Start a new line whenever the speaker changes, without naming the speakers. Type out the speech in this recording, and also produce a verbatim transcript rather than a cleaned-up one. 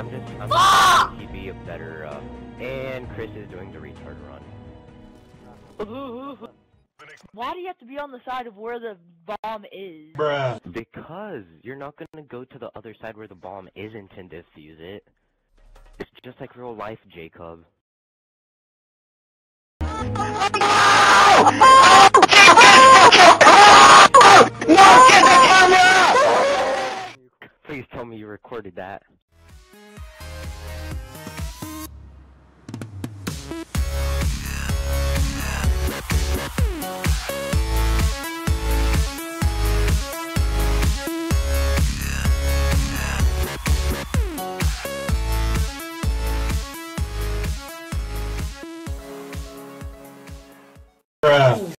I'm just, I'm just trying to be a better, uh, and Chris is doing the retard run.
Why do you have to be on the side of where the bomb is?
Bruh.
Because you're not gonna go to the other side where the bomb isn't and defuse it. It's just like real life, Jacob. Please tell me you recorded that.
Bruh.